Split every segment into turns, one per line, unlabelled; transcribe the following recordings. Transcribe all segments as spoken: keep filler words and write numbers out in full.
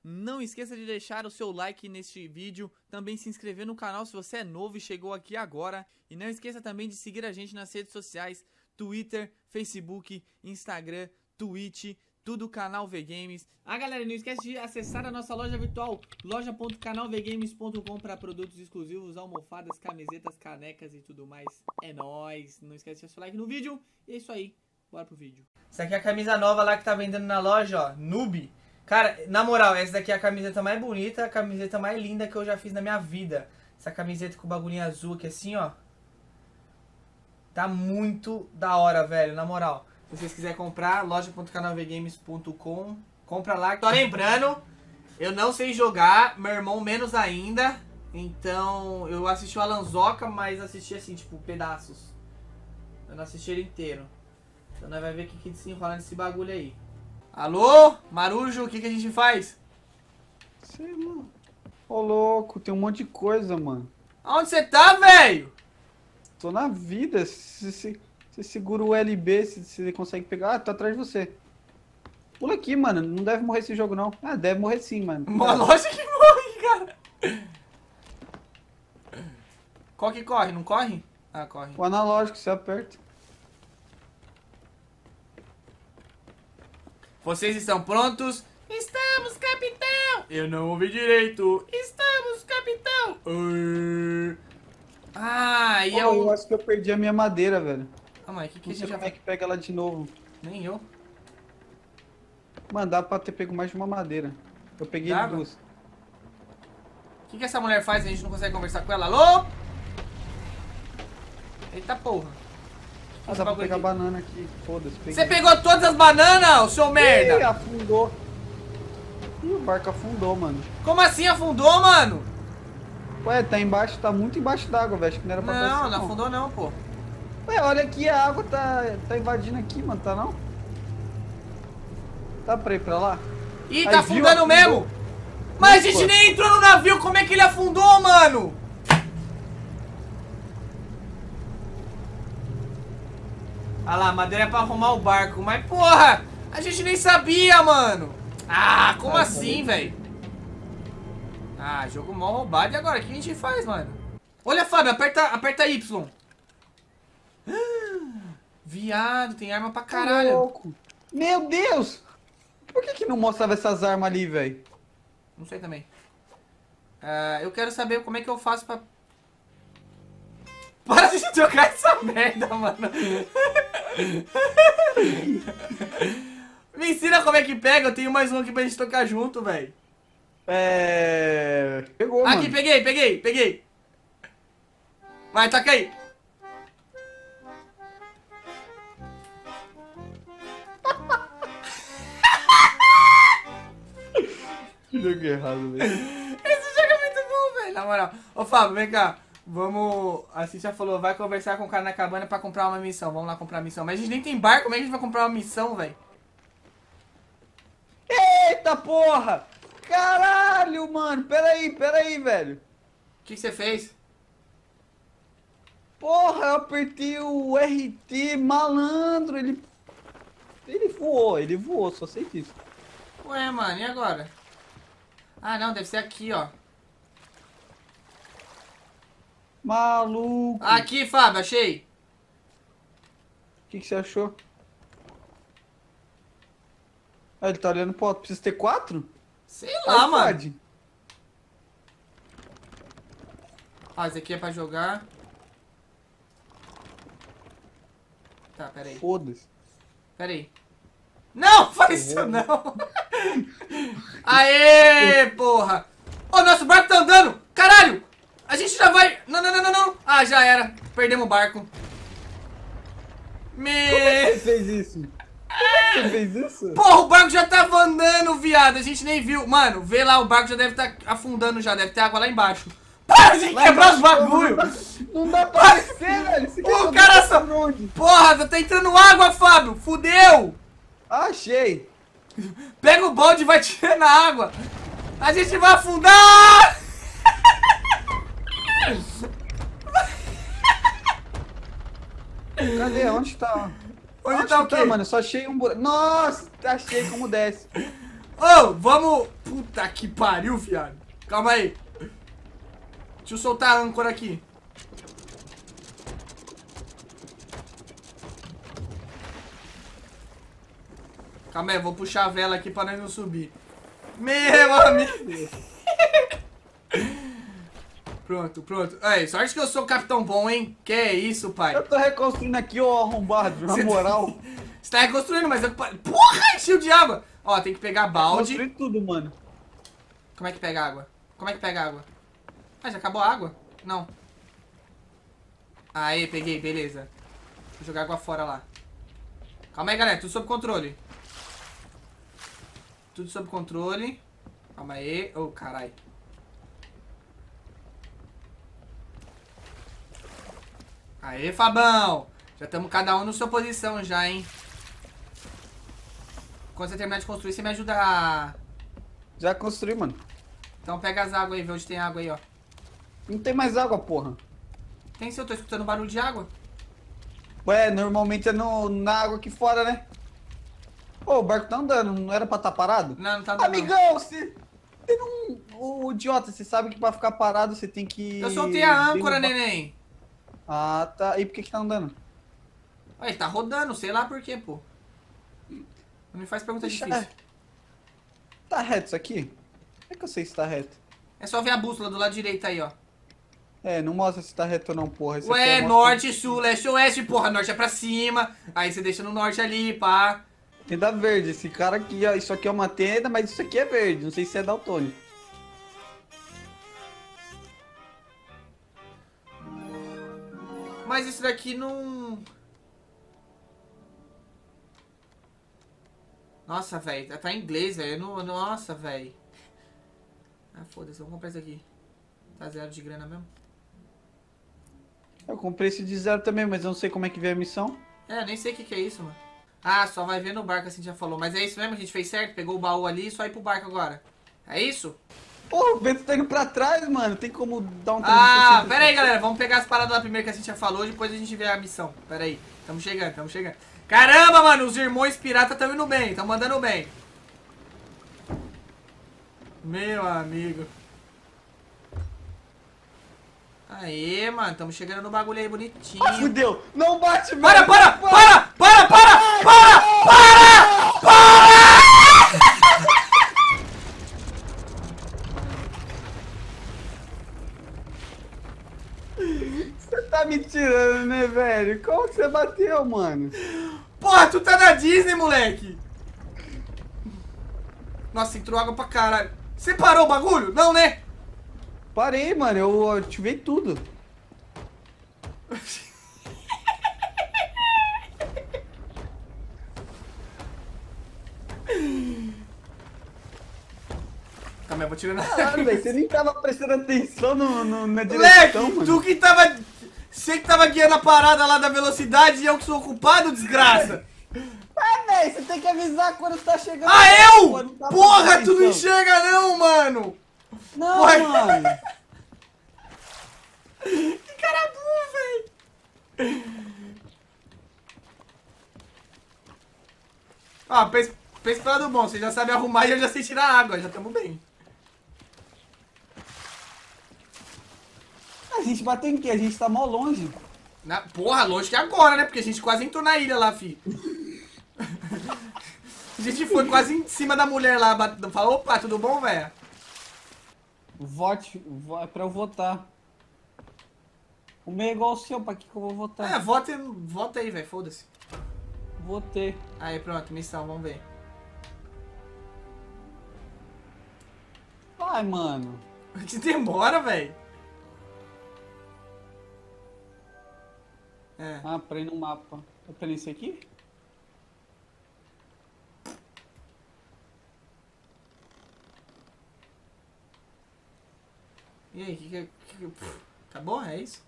não esqueça de deixar o seu like neste vídeo, também se inscrever no canal se você é novo e chegou aqui agora. E não esqueça também de seguir a gente nas redes sociais, Twitter, Facebook, Instagram, Twitch, tudo Canal V Games. Ah galera, não esquece de acessar a nossa loja virtual, loja ponto canal v games ponto com, para produtos exclusivos, almofadas, camisetas, canecas e tudo mais. É nóis, não esquece de deixar seu like no vídeo. E é isso aí, bora pro vídeo. Essa aqui é a camisa nova lá que tá vendendo na loja, ó, Noob. Cara, na moral, essa daqui é a camiseta mais bonita, a camiseta mais linda que eu já fiz na minha vida. Essa camiseta com o bagulhinho azul aqui assim, ó. Tá muito da hora, velho, na moral. Se vocês quiserem comprar, loja ponto canal v games ponto com, compra lá. Tô lembrando, eu não sei jogar, meu irmão menos ainda. Então, eu assisti o Alanzoca, mas assisti assim, tipo, pedaços. Eu não assisti ele inteiro. Então nós vamos ver o que, que desenrola nesse bagulho aí. Alô, Marujo, o que, que a gente faz?
Sei lá. Ô louco, tem um monte de coisa, mano.
Aonde você tá, velho?
Tô na vida. Se, se, se segura o L B, se você consegue pegar. Ah, tô atrás de você. Pula aqui, mano. Não deve morrer esse jogo, não. Ah, deve morrer sim, mano.
Uma loja que morre, cara. Qual que corre? Não corre? Ah, corre.
O analógico, você aperta.
Vocês estão prontos? Estamos, capitão! Eu não ouvi direito. Estamos, capitão! Uh... Ah, e
Pô,
eu...
eu acho que eu perdi a minha madeira, velho.
Ah, mas que que
Não sei
você já
como é que pega ela de novo.
Nem eu.
Mano, dá pra ter pego mais de uma madeira. Eu peguei
Dava?
duas.
O que que essa mulher faz e a gente não consegue conversar com ela? Alô? Eita porra.
Ah, dá pra pegar banana aqui. Foda-se.
Você pegou todas as bananas, ô seu merda?
Ih, afundou. Ih, o barco afundou, mano.
Como assim afundou, mano?
Ué, tá embaixo, tá muito embaixo d'água, velho. Acho que não era pra
Não,
aparecer,
não afundou não, pô.
Ué, olha aqui, a água tá, tá invadindo aqui, mano, tá não? Tá pra ir pra lá?
Ih,
Aí,
tá
viu?
afundando
Afundou.
mesmo? Mas a gente
Pô.
nem entrou no navio, como é que ele afundou, mano? Ah lá, madeira é pra arrumar o barco, mas porra, a gente nem sabia, mano. Ah, como
Ah,
assim, velho? Ah, jogo mal roubado. E agora, o que a gente faz, mano? Olha, Fábio, aperta, aperta Y. Ah, viado, tem arma pra caralho.
Tá louco. Meu Deus! Por que que não mostrava essas armas ali, velho?
Não sei também. Ah, eu quero saber como é que eu faço pra... Para de tocar essa merda, mano. Me ensina como é que pega. Eu tenho mais um aqui pra gente tocar junto, velho.
É... Pegou,
Aqui,
mano.
peguei, peguei, peguei. Vai, toca aí.
Jogo errado, velho.
Esse jogo é muito bom, velho. Na moral. Ô, Fábio, vem cá. Vamos... A Cíntia falou, vai conversar com o cara na cabana pra comprar uma missão. Vamos lá comprar a missão. Mas a gente nem tem barco, como é que a gente vai comprar uma missão, velho?
Eita porra! Caralho, mano! Peraí, peraí, velho.
O que você fez?
Porra, eu apertei o R T, malandro, ele... Ele voou, ele voou, só sei disso.
Ué, mano, e agora? Ah, não, deve ser aqui, ó.
Maluco.
Aqui, Fábio, achei.
O que, que você achou? Ah, ele tá olhando pro alto. Precisa ter quatro?
Sei lá,
Aí
mano.
pode.
Ó, esse aqui é pra jogar. Tá, pera aí.
Foda-se.
Pera aí. Não, faz isso não. Aê, porra. Ô, nosso barco tá andando. Caralho. A gente já vai... Não, não, não, não, não. Ah, já era. Perdemos o barco. Me...
Como é que você fez isso? Como é que você fez isso?
Porra, o barco já tava andando, viado. A gente nem viu. Mano, vê lá, o barco já deve estar tá afundando já. Deve ter água lá embaixo. Para de
Lá
quebrar os
embaixo,
bagulho.
Não dá, não dá pra descer, velho. Você quer
O
saber
cara
que
só...
tá por onde?
Porra, tá entrando água, Fábio. Fudeu.
Achei.
Pega o balde e vai tirando a água. A gente vai afundar.
Cadê? Onde tá?
Onde
Onde
tá o
que
quê?
mano? Eu só achei um buraco. Nossa, achei como desce.
Ô, oh, vamos... Puta que pariu, viado. Calma aí. Deixa eu soltar a âncora aqui. Calma aí, eu vou puxar a vela aqui pra nós não subir. Meu amigo. Pronto, pronto. Aí, sorte que eu sou capitão bom, hein? Que isso, pai.
Eu tô reconstruindo aqui, ô arrombado, na moral.
Você tá reconstruindo, mas eu... Porra, encheu de água. Ó, tem que pegar balde.
Construir tudo, mano.
Como é que pega água? Como é que pega água? Ah, já acabou a água? Não. Aê, peguei, beleza. Vou jogar água fora lá. Calma aí, galera, tudo sob controle. Tudo sob controle. Calma aí. Ô, oh, caralho. Aê, Fabão. Já estamos cada um na sua posição já, hein. Quando você terminar de construir, você me ajuda a...
Já construí, mano.
Então pega as águas aí, vê onde tem água aí, ó.
Não tem mais água, porra.
Tem sim, eu tô escutando barulho de água.
Ué, normalmente é no, na água aqui fora, né? Ô, o barco tá andando, não era pra estar tá parado?
Não, não tá andando.
Amigão, você... você não... Ô, idiota, você sabe que pra ficar parado você tem que...
Eu soltei a âncora,
derrubar...
neném.
Ah, tá. E por que que tá andando?
Ué, tá rodando, sei lá por quê, pô. Não me faz pergunta
Deixa...
difícil.
Tá reto isso aqui? Como é que eu sei se tá reto?
É só ver a bússola do lado direito aí, ó.
É, não mostra se tá reto ou não, porra. Esse
Ué,
aqui é
norte,
mostra...
sul, leste, oeste, porra. Norte é pra cima. Aí você deixa no norte ali, pá.
Tenda verde. Esse cara aqui, ó, isso aqui é uma tenda, mas isso aqui é verde. Não sei se é daltônico.
Mas isso daqui não... Nossa, velho. Tá em inglês, velho. Não... Nossa, velho. Ah, foda-se. Vamos comprar isso aqui. Tá zero de grana mesmo.
Eu comprei esse de zero também, mas eu não sei como é que veio a missão.
É, nem sei o que, que é isso, mano. Ah, só vai ver no barco, assim já falou. Mas é isso mesmo? A gente fez certo? Pegou o baú ali e só ir pro barco agora. É isso?
Porra, o vento tá indo pra trás, mano. Tem como dar um
Ah, pera aí, galera. Vamos pegar as paradas lá primeiro que a gente já falou. Depois a gente vê a missão. Pera aí. Tamo chegando, tamo chegando. Caramba, mano. Os irmãos piratas tão indo bem. Tão mandando bem. Meu amigo. Aê, mano. Tamo chegando no bagulho aí bonitinho.
Ah, fudeu. Não bate, mano.
Para, para, para, para, para, para, para, para!
Você tá me tirando, né, velho? Como que você bateu, mano?
Porra, tu tá na Disney, moleque! Nossa, entrou água pra caralho. Você parou o bagulho? Não, né?
Parei, mano. Eu ativei tudo.
Calma aí, eu vou tirando a...
Caralho, velho. Você nem tava prestando atenção no, no, na
Moleque,
direção, mano.
tu que tava... Você que tava guiando a parada lá da velocidade e eu que sou ocupado, desgraça!
Ah, velho, você tem que avisar quando tá chegando.
Ah, eu?
Pô, não tá
Porra,
prestando
tu não
atenção.
enxerga não, mano!
Não,
Porra.
mano.
Que cara burro, velho! Ó, pensa, pensa pelo lado bom, você já sabe arrumar e eu já sei tirar água, já tamo bem.
A gente bateu em quê? A gente tá mó longe.
Na, porra, longe que agora, né? Porque a gente quase entrou na ilha lá, fi. A gente foi quase em cima da mulher lá, falou, opa, tudo bom, velho?
Vote, vo- é pra eu votar. O meu é igual ao seu, pra que que eu vou votar?
É, vota, vota aí, velho, foda-se.
Votei.
Aí, pronto, missão, vamos ver.
Vai, mano.
Que demora, velho. É.
Ah, pra ir no mapa. Eu tô nesse aqui?
E aí, que que... que pff, acabou? É isso?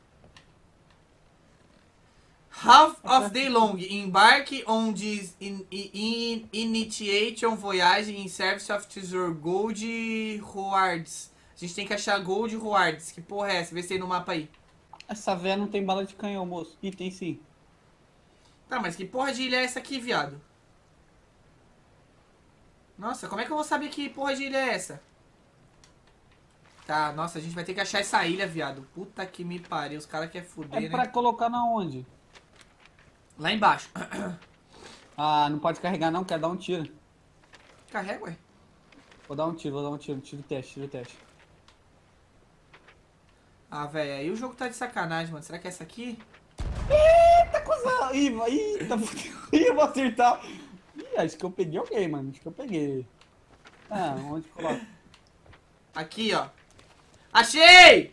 Half of day long. Embarque on this in, in, initiation voyage in service of tesouro gold rewards. A gente tem que achar gold rewards. Que porra é essa? Vê se tem no mapa aí.
Essa véia não tem bala de canhão, moço. Ih, tem sim.
Tá, mas que porra de ilha é essa aqui, viado? Nossa, como é que eu vou saber que porra de ilha é essa? Tá, nossa, a gente vai ter que achar essa ilha, viado. Puta que me pariu, os caras querem fuder,
É pra
né?
colocar na onde?
Lá embaixo.
Ah, não pode carregar não, quer dar um tiro.
Carrega, ué.
Vou dar um tiro, vou dar um tiro. Tiro teste, tiro teste.
Ah, velho, aí o jogo tá de sacanagem, mano. Será que é essa aqui?
Eita, coisa. Ih, vai- eita, Ih, eu vou acertar. Ih, acho que eu peguei alguém, mano. Acho que eu peguei. Ah, onde coloca?
Aqui, ó. Achei!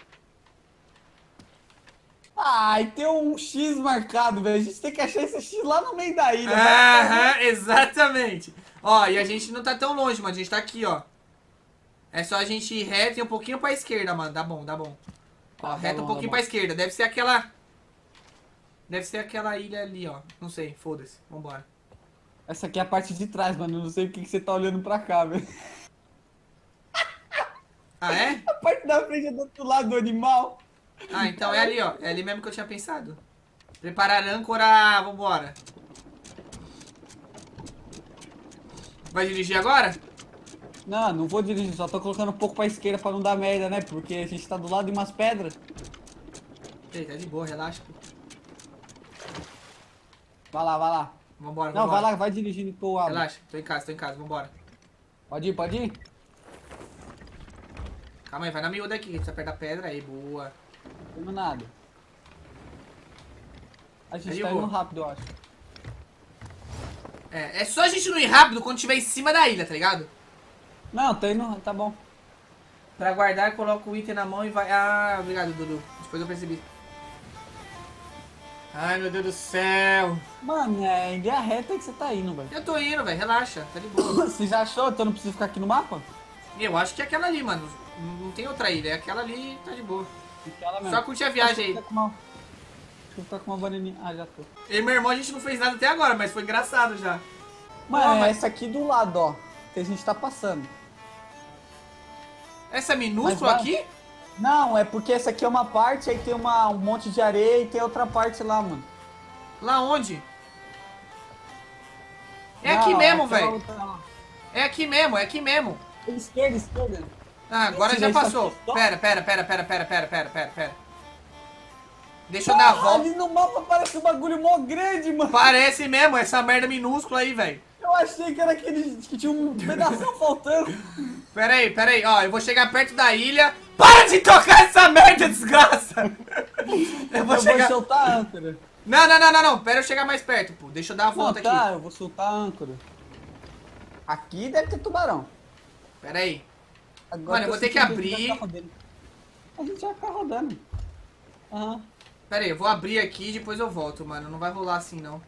Ai, tem um X marcado, velho. A gente tem que achar esse X lá no meio da ilha.
Aham, exatamente. Ó, e a gente não tá tão longe, mano. A gente tá aqui, ó. É só a gente ir reto e um pouquinho pra esquerda, mano. Dá bom, dá bom. Ó,
Tá
reto
bom,
um
tá
pouquinho
bom.
pra esquerda. Deve ser aquela... Deve ser aquela ilha ali, ó. Não sei, foda-se. Vambora.
Essa aqui é a parte de trás, mano. Eu não sei o que, que você tá olhando pra cá, velho.
Ah, é?
A parte da frente é do outro lado do animal.
Ah, então é ali, ó. É ali mesmo que eu tinha pensado. Preparar âncora. Vambora. Vai dirigir agora?
Não, não vou dirigir. Só tô colocando um pouco pra esquerda pra não dar merda, né? Porque a gente tá do lado de umas pedras.
Ei, tá de boa, relaxa. Pô.
Vai lá, vai lá.
Vambora,
Não,
vambora.
vai lá, vai dirigindo que eu abro.
Relaxa, tô em casa, tô em casa, vambora.
Pode ir, pode ir?
Calma aí, vai na miúda aqui, que a gente tá perto da pedra aí, boa.
Não temos nada. A gente
Aí,
tá
boa.
indo rápido, eu acho.
É, é só a gente não ir rápido quando tiver em cima da ilha, tá ligado?
Não, tá indo, tá bom.
Pra guardar, coloca o item na mão e vai... Ah, obrigado, Dudu. Depois eu percebi. Ai, meu Deus do céu.
Mano, é em linha reta que você tá indo, velho.
Eu tô indo, velho, relaxa, tá de boa.
Você já achou? Então não precisa ficar aqui no mapa?
Eu acho que é aquela ali, mano. Não tem outra ilha, é aquela ali, tá de boa.
Aquela mesmo.
Só curtir a viagem aí.
Deixa eu ficar com uma, deixa eu ficar com uma bananinha. Ah, já tô.
Eu e meu irmão, a gente não fez nada até agora, mas foi engraçado já.
Mano,
Ó,
é
mas-
essa aqui do lado, ó. Que a gente tá passando.
Essa minúscula
Mas vai-
aqui?
Não, é porque essa aqui é uma parte, aí tem uma, um monte de areia e tem outra parte lá, mano.
Lá onde? É
Não,
aqui mesmo,
aquela
velho.
outra lá.
É aqui mesmo, é aqui mesmo.
Esquerda, esquerda.
Ah, agora
Esse
já
daí só
passou.
tem só-
Pera, pera, pera, pera, pera, pera, pera, pera, pera. Deixa eu dar a
Ah,
volta.
ali no mapa parece um bagulho mó grande, mano.
Parece mesmo, essa merda minúscula aí, velho.
Eu achei que era aquele que tinha um pedaço faltando.
Pera aí, pera aí, ó, eu vou chegar perto da ilha. Para de tocar essa merda, desgraça! Eu vou
Eu
chegar...
vou soltar a âncora.
Não, não, não, não, não, pera eu chegar mais perto, pô. Deixa eu dar a volta
Não, tá,
aqui.
eu vou soltar a âncora. Aqui deve ter tubarão.
Pera aí.
Agora
Mano, eu vou ter que
sentindo
abrir.
vai ficar rodando. A gente vai ficar rodando. Aham.
Pera aí, eu vou abrir aqui e depois eu volto, mano. Não vai rolar assim, não.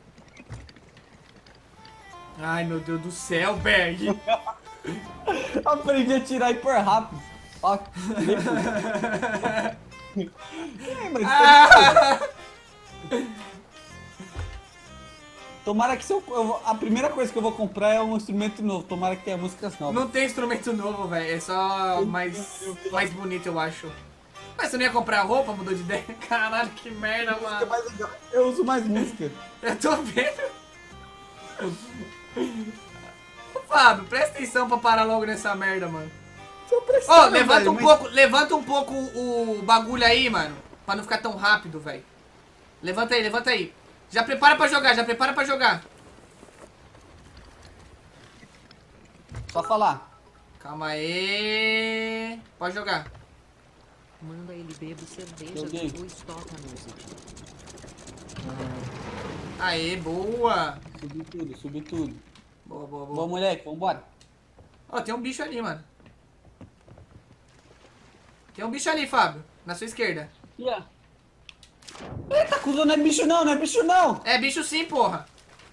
Ai, meu Deus do céu, Berg.
Aprendi a tirar e pôr rápido. Ó, tirei tudo. Lembra?
Ah!
Tomara que se eu, eu vou- a primeira coisa que eu vou comprar é um instrumento novo. Tomara que tenha músicas novas.
Não tem instrumento novo, velho. É só mais, mais bonito, eu acho. Mas você não ia comprar roupa, mudou de ideia? Caralho, que merda,
Música
mano.
mais legal. Eu uso mais música.
Eu tô vendo. Ô, Fábio, presta atenção pra parar logo nessa merda, mano.
Tô
Ó,
prestando,
levanta
velho,
um
mas-
pouco, levanta um pouco o o bagulho aí, mano. Pra não ficar tão rápido, velho. Levanta aí, levanta aí. Já prepara pra jogar, já prepara pra jogar.
Só falar.
Calma aí. Pode jogar.
Manda ele bebo cerveja,
Joguei.
depois toca a música.
Aê, boa.
Subi tudo, subi tudo.
Boa, boa,
Bom,
boa.
moleque, vambora.
Ó, tem um bicho ali, mano. Tem um bicho ali, Fábio. Na sua esquerda.
Aqui, ó. Eita, cuzão, não é bicho não, não é bicho não.
É bicho sim, porra.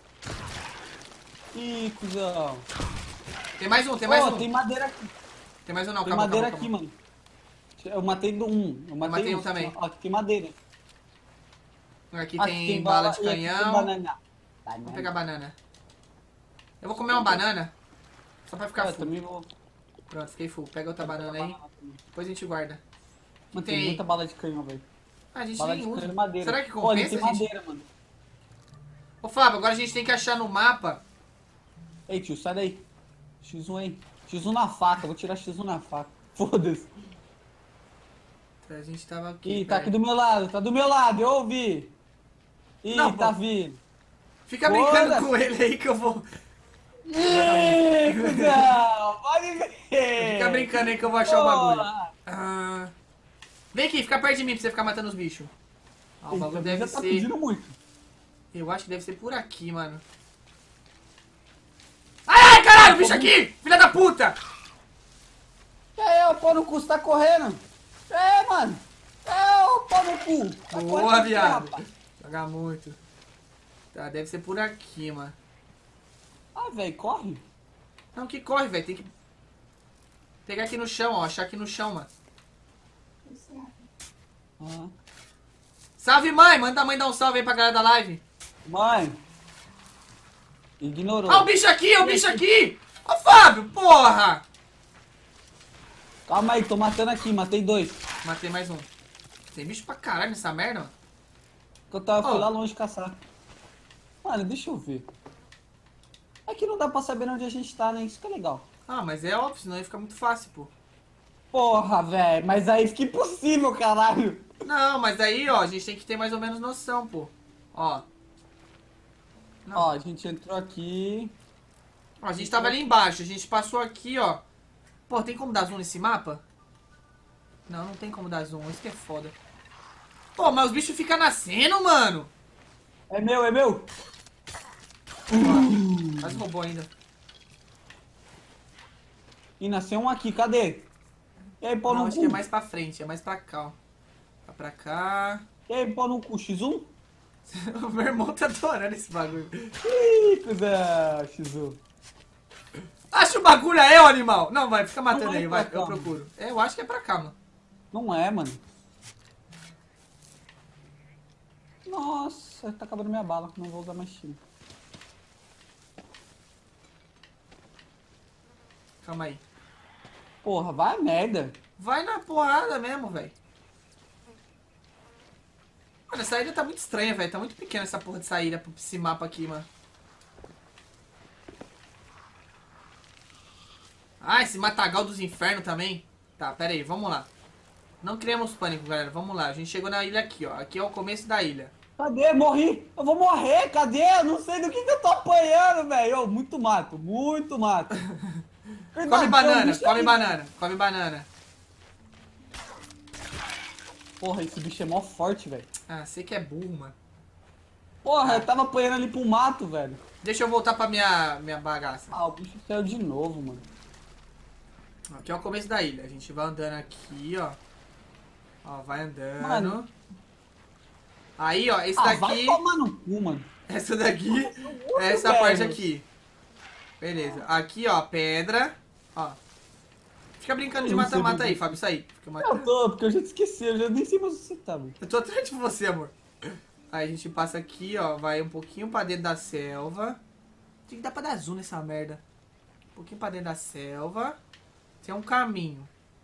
Ih, cuzão.
Tem mais um, tem mais
Ó,
um.
tem madeira aqui.
Tem mais um não,
Tem
calma,
madeira
calma,
aqui,
calma.
mano. Eu matei do um. Eu matei,
matei
um
um também.
Ó, aqui tem madeira.
Aqui,
Aqui
tem, bala de
e aqui tem
canhão.
banana.
Vou pegar banana. Eu vou comer uma banana. Só pra ficar
Eu
full.
também vou.
Pronto, fiquei full. Pega outra banana aí. Depois a gente guarda.
Mano,
tem
tem
aí?
muita bala de canhão, velho.
Ah, a gente
Bala
nem
de
usa.
canhão e madeira.
Será que
Olha,
compensa,
tem
gente?
madeira, mano.
Ô, Fábio, agora a gente tem que achar no mapa.
Ei, tio, sai daí. X um aí. X um na faca, vou tirar X um na faca. Foda-se.
A gente tava aqui.
Ih, tá
perto.
aqui do meu lado, tá do meu lado, eu ouvi. Ih,
Não,
tá
pô.
vindo.
Fica
Foda-se.
brincando com ele aí que eu vou.
Ih, cuzão, pode ver.
Fica brincando aí que eu vou achar o
Porra.
bagulho. Ah, vem aqui, fica perto de mim pra você ficar matando os bichos. Ah, o bagulho
Eita,
deve
já tá
ser.
pedindo muito.
Eu acho que deve ser por aqui, mano. Ai, ai, caralho, o bicho aqui! Filha da puta!
É, o pau no cu, você tá correndo. É, mano. É, o pau no cu. Tá correndo
Boa,
pra quê,
viado.
rapaz?
Jogar muito. Tá, deve ser por aqui, mano.
Ah, velho, corre.
Não, que corre, velho. Tem que pegar aqui no chão, ó. Achar aqui no chão, mano.
Ah.
Salve, mãe! Manda a mãe dar um salve aí pra galera da live.
Mãe. Ignorou.
Ó, o bicho aqui, ó, o bicho aqui! Ô, Fábio, porra!
Calma aí, tô matando aqui, matei dois.
Matei mais um. Tem bicho pra caralho nessa merda, mano.
Que eu tava
Ó.
fui lá longe caçar. Mano, deixa eu ver. Aqui não dá pra saber onde a gente tá, né? Isso que é legal.
Ah, mas é óbvio, senão ia ficar muito fácil, pô.
Porra, velho, mas aí fica impossível, caralho.
Não, mas aí, ó, a gente tem que ter mais ou menos noção, pô. Ó. Não.
Ó, a gente entrou aqui.
Ó, a gente tava ali embaixo, a gente passou aqui, ó. Pô, tem como dar zoom nesse mapa? Não, não tem como dar zoom, isso que é foda. Pô, mas os bichos ficam nascendo, mano.
É meu, é meu.
Ó, quase roubou ainda.
E nasceu um aqui, cadê? E aí, pau
Não,
no
acho
cu?
que é mais pra frente, é mais pra cá, ó. Tá pra cá.
E aí, pau no cu, X um?
O meu irmão tá adorando esse bagulho.
Ih, cuzão, X um.
Acha o bagulho aí, ô animal! Não, vai, fica matando
Não vai
aí, vai,
pra
eu
cá,
procuro. É, eu acho que é pra cá, mano.
Não é, mano. Nossa, tá acabando minha bala, não vou usar mais tiro.
Calma aí.
Porra, vai a merda.
Vai na porrada mesmo, velho. Mano, essa ilha tá muito estranha, velho. Tá muito pequena essa porra dessa ilha, esse mapa aqui, mano. Ah, esse matagal dos infernos também. Tá, pera aí, vamos lá. Não criamos pânico, galera. Vamos lá. A gente chegou na ilha aqui, ó. Aqui é o começo da ilha.
Cadê? Morri! Eu vou morrer! Cadê? Eu não sei do que, que eu tô apanhando, velho. Ô, Muito mato, muito mato. Cuidado,
Come
tem um
banana,
bicho
come
ali.
banana, come banana.
Porra, esse bicho é mó forte, velho.
Ah, você que é burro, mano.
Porra, eu tava apanhando ali pro mato, velho.
Deixa eu voltar pra minha, minha bagaça.
Ah, o bicho saiu de novo, mano.
Aqui é o começo da ilha. A gente vai andando aqui, ó. Ó, vai andando.
Mano.
Aí, ó, esse
Ah, vai
daqui...
tomar no cu, mano.
Essa daqui é essa
velho.
parte aqui. Beleza. Aqui, ó, pedra. Ó. Fica brincando de
Eu não sei
mata-mata aí,
brincar.
Fábio. Isso aí. Fica
Eu
matando.
tô, porque eu já te esqueci, eu já nem sei mais onde você tá, velho.
Eu tô atrás de você, amor. Aí a gente passa aqui, ó. Vai um pouquinho pra dentro da selva. Tem que dar pra dar zoom nessa merda. Um pouquinho pra dentro da selva. Tem um caminho.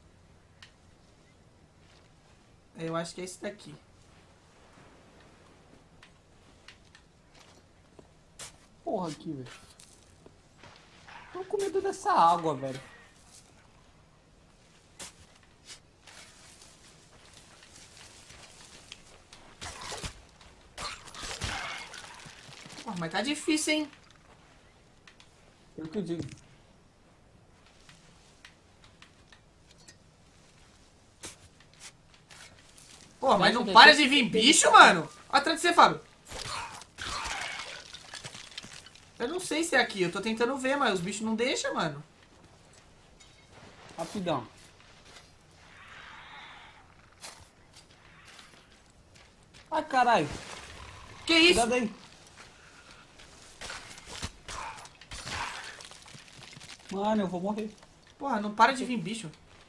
Eu acho que é esse daqui.
Porra, aqui, velho. Tô com medo dessa água, velho.
Pô, mas tá difícil, hein?
É o que eu digo.
Pô, mas
Acho
não
que
para
aqui-
de vir bicho, mano. Atrás de você, Fábio. Eu não sei se é aqui. Eu tô tentando ver, mas os bichos não deixam, mano.
Rapidão. Ai, caralho.
Que isso?
Cuidado aí. Mano, eu vou morrer.
Porra, não para de vir bicho.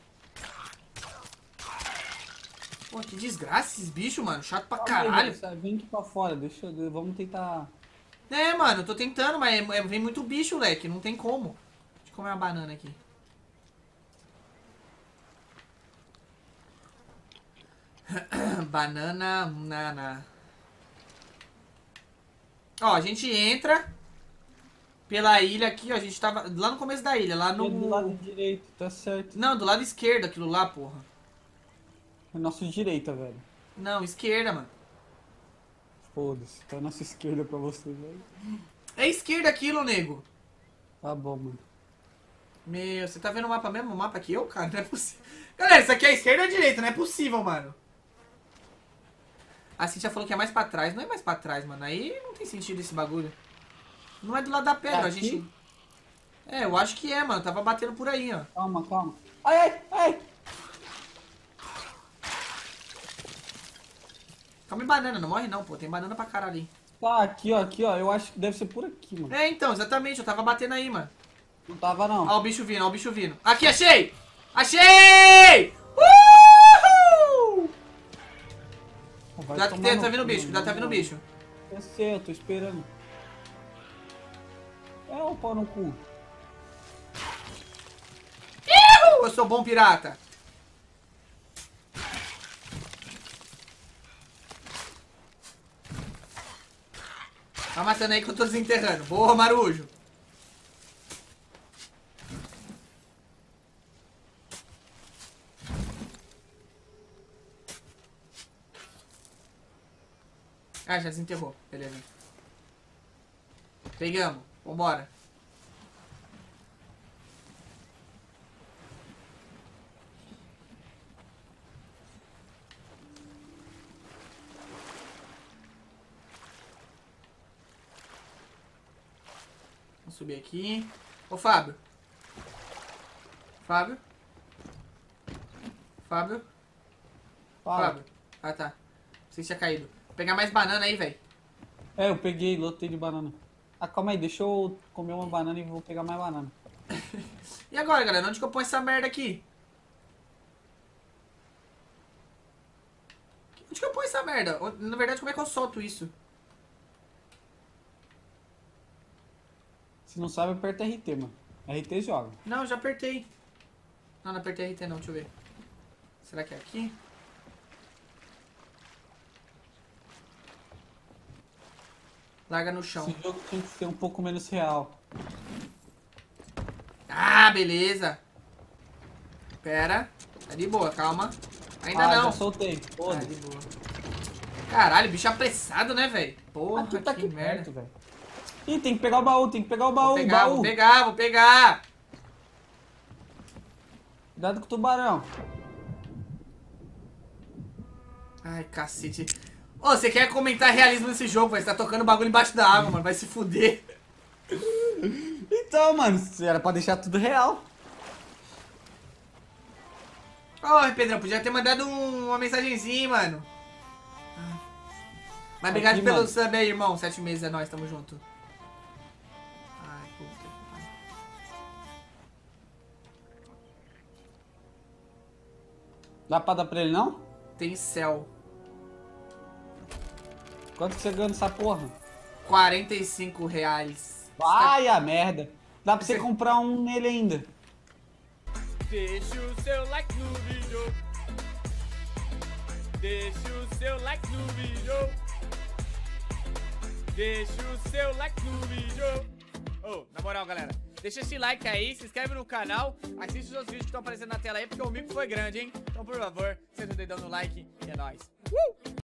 Pô, que desgraça esses bichos, mano. Chato pra
Calma aí,
caralho.
velho, vem aqui pra fora, deixa eu... Vamos tentar...
É, mano, eu tô tentando, mas é- é- vem muito bicho, leque. Não tem como. Deixa eu comer uma banana aqui. Banana, nana. Ó, a gente entra. Pela ilha aqui, ó. A gente tava lá no começo da ilha, lá
É do lado
no...
direito, tá certo.
Não, do lado esquerdo aquilo lá, porra.
É nosso direita, velho.
Não, esquerda, mano.
Foda-se, tá nossa esquerda pra você, velho.
É esquerda aquilo, nego.
Tá bom, mano.
Meu, você tá vendo o mapa mesmo? O mapa que eu, cara? Não é possível. Galera, isso aqui é esquerda ou direita? Não é possível, mano. A Cintia falou que é mais pra trás. Não é mais pra trás, mano. Aí não tem sentido esse bagulho. Não é do lado da pedra,
É
a
aqui?
gente... É, eu acho que é, mano. Tava batendo por aí, ó.
Calma, calma. Ai, ai, ai.
Calma em banana, não morre não, pô. Tem banana pra caralho ali.
Tá, aqui, ó, aqui, ó. Eu acho que deve ser por aqui, mano.
É, então, exatamente. Eu tava batendo aí, mano.
Não tava, não.
Ó o bicho vindo, ó o bicho vindo. Aqui, achei! Achei! Uhul!
Vai
Cuidado que
tomar
tem,
no
tá vindo o
cu,
bicho, cuidado, tá vindo o
mano.
bicho.
Eu sei, eu tô esperando. É o pau no cu.
Eu sou bom pirata. Vai matando aí que eu tô desenterrando. Boa, Marujo. Ah, já desenterrou. Beleza. Pegamos. Vambora. Vamos subir aqui. Ô, Fábio. Fábio. Fábio.
Fala.
Fábio. Ah, tá. Você tinha caído. Vou pegar mais banana aí, velho.
É, eu peguei, lotei de banana. Ah, calma aí, deixa eu comer uma banana e vou pegar mais banana.
E agora, galera? Onde que eu ponho essa merda aqui? Onde que eu ponho essa merda? Na verdade, como é que eu solto isso?
Se não sabe, aperta R T, mano. R T joga.
Não, eu já apertei. Não, não apertei R T não, deixa eu ver. Será que é aqui? Larga no chão.
Esse jogo tem que ser um pouco menos real.
Ah, beleza. Pera. Tá de boa, calma. Ainda
ah,
não.
já soltei.
Tá
Foda.
de boa. Caralho, bicho apressado, né, velho? Porra,
Aqui tá
que
aqui
merda.
perto, velho. Ih, tem que pegar o baú, tem que pegar o baú,
Vou pegar,
baú.
vou pegar, vou pegar.
Cuidado com o tubarão.
Ai, cacete. Ô, você quer comentar realismo nesse jogo, velho? Você tá tocando bagulho embaixo da água, mano. Vai se fuder.
Então, mano, era pra deixar tudo real.
Ô, Pedrão, podia ter mandado um- uma mensagenzinha, mano. Mas obrigado
Aqui,
pelo
mano.
sub aí, irmão. Sete meses é nóis, tamo junto. Ai, puta que pariu.
Dá pra dar pra ele, não?
Tem céu.
Quanto que você ganha nessa porra?
quarenta e cinco reais.
Vai a merda. Dá pra você
Você-
comprar um nele ainda.
Deixa o seu like no vídeo. Deixa o seu like no vídeo. Deixa o seu like no vídeo. Ô, na moral, galera, deixa esse like aí, se inscreve no canal, assiste os outros vídeos que estão aparecendo na tela aí, porque o mico foi grande, hein? Então, por favor, senta o dedão no like e é nóis. Uh!